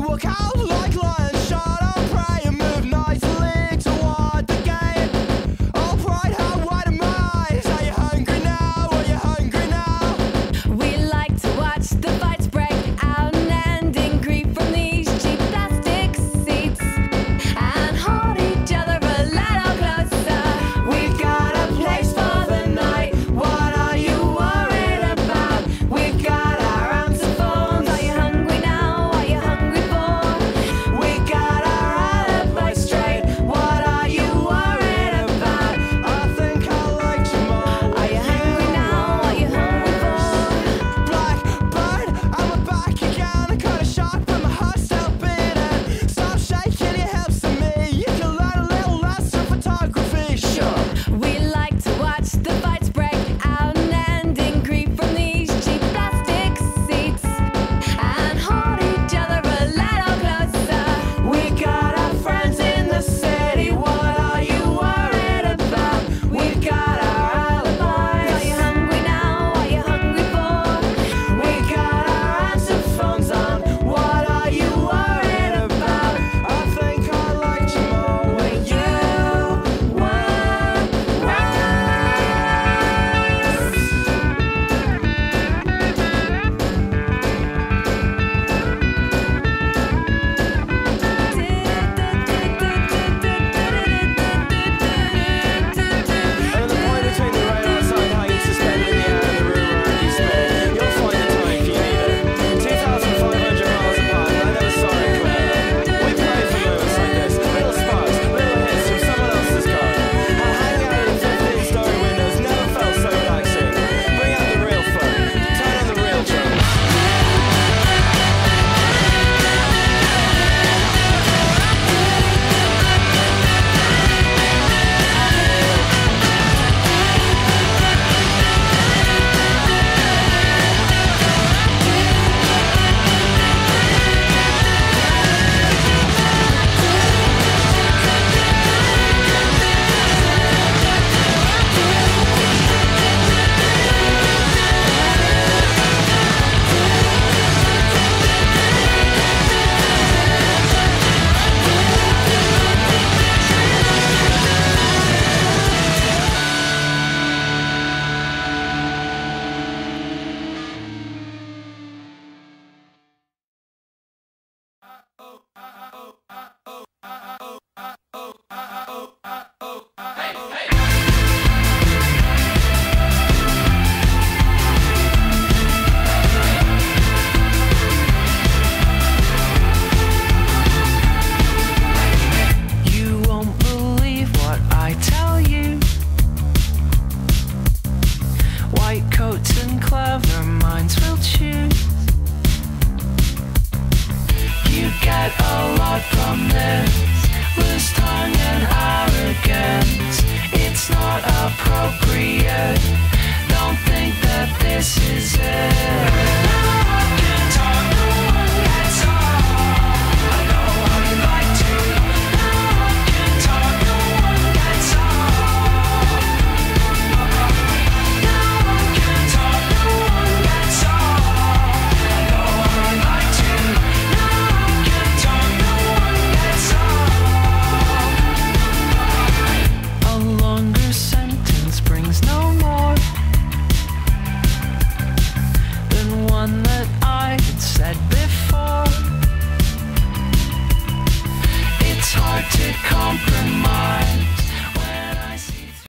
walk out like lions, shut up, pray, and move nicely toward the gate. All pride, how wide am I? Are you hungry now? Are you hungry now? We like to watch the fights break out and end in grief from these cheap plastic seats and hold each other a little closer. We've got a place for the night. What are you worried about? We've got our answer phones. Are you hungry now? Are you hungry for? We got our alibi straight. What are you worried about? I think I like you more. Are you hungry now? Are you hungry for? Blackbird, I'm back again. I got a shock, but my heart's still beating. Stop shaking your hips to me. You can learn a little lesson photography. Sure. We like to watch the fights break out and end in grief from these cheap plastic seats and hold each other a little closer. We got our friends in the city. What are you worried about? We've got our alibis. Are you hungry now? Are you hungry for? We got our answer phones on. What are you worried about? I think I liked you more when you were worse. And the point between the radar sign, how you suspend in the air, and the room around you spin. You'll find the time if you need it. 2,500 miles apart, and I never saw it clear. We play for moments like this, little sparks, little hits from someone else's car. And hanging out in 15-story windows never felt so relaxing. Bring out the real fun, turn on the real drums. You won't believe what I tell you. White coats and clever minds will choose. You get a lot from this, loose tongue and arrogance. It's not appropriate. Don't think that this is it. No one can talk, no one gets off. I know how you like to. No one can talk, no one gets off. No one can talk, no one gets off. I know how you like to. No one can talk, no one gets off. A longer sentence brings no more than one that I had said before. It's hard to compromise